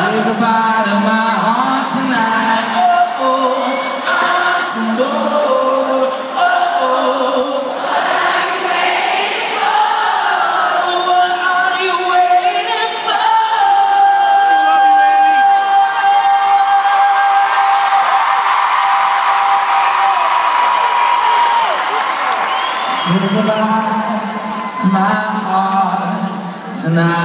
Say goodbye to my heart tonight. Oh, oh, I want some more. Oh, oh. What are you waiting for? What are you waiting for? Say goodbye to my heart tonight.